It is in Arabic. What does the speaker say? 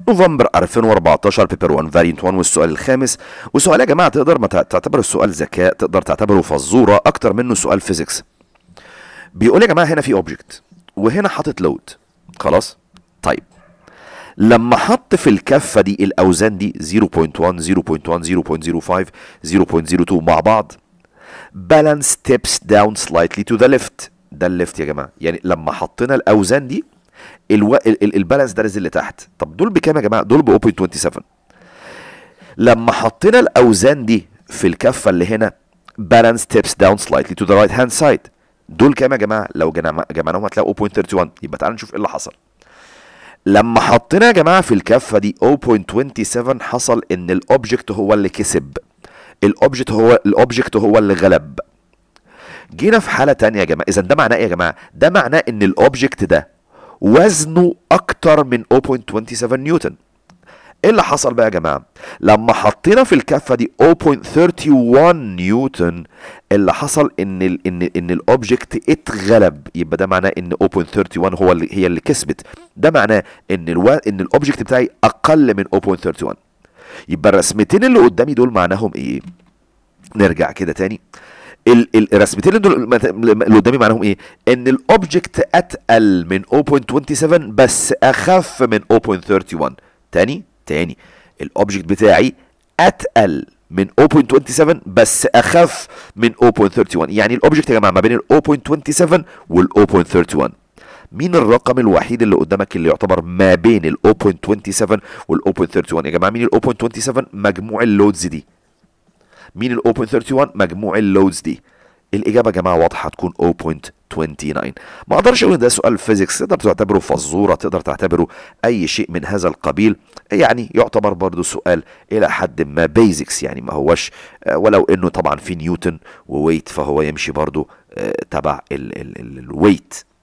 نوفمبر 2014 بيبر 1 فاريانت 1 والسؤال الخامس. وسؤال يا جماعه تقدر ما تعتبر السؤال ذكاء، تقدر تعتبره فزوره اكتر منه سؤال فيزيكس. بيقول يا جماعه هنا في اوبجكت وهنا حاطط لود. خلاص؟ طيب لما حط في الكفه دي الاوزان دي 0.1 0.1 0.05 0.02 مع بعض، balance steps down slightly to the left. ده الليفت يا جماعه، يعني لما حطينا الاوزان دي البالانس ده نزل لتحت. طب دول بكام يا جماعه؟ دول ب 0.27. لما حطينا الاوزان دي في الكفه اللي هنا balance steps down slightly to the right hand side، دول كام يا جماعه؟ لو جمعناهم هتلاقوا 0.31. يبقى تعالوا نشوف ايه اللي حصل. لما حطينا يا جماعه في الكفه دي 0.27 حصل ان الاوبجكت هو اللي كسب، الاوبجكت هو اللي غلب. جينا في حاله تانية يا جماعه، اذا ده معناه ايه يا جماعه؟ ده معناه ان الاوبجكت ده وزنه اكتر من 0.27 نيوتن. ايه اللي حصل بقى يا جماعه؟ لما حطينا في الكفه دي 0.31 نيوتن، اللي حصل ان الاوبجكت اتغلب. يبقى ده معناه ان 0.31 هي اللي كسبت. ده معناه ان الاوبجكت بتاعي اقل من 0.31. يبقى الرسمتين اللي قدامي دول معناهم ايه؟ نرجع كده تاني. الرسمتين اللي قدامي معناهم ايه؟ ان الاوبجكت اتقل من 0.27 بس اخف من 0.31. تاني الاوبجكت بتاعي اتقل من 0.27 بس اخف من 0.31. يعني الاوبجكت يا جماعه ما بين ال 0.27 وال 0.31. مين الرقم الوحيد اللي قدامك اللي يعتبر ما بين ال 0.27 وال 0.31 يا جماعه؟ مين ال 0.27؟ مجموع اللودز دي. مين ال 0.31؟ مجموع اللودز دي. الاجابه يا جماعه واضحه، هتكون 0.29. ما اقدرش اقول ان ده سؤال فيزيكس، تقدر تعتبره فزوره، تقدر تعتبره اي شيء من هذا القبيل. يعني يعتبر برضو سؤال الى حد ما بيزكس، يعني ما هوش ولو انه طبعا في نيوتن وويت فهو يمشي برضو تبع الويت.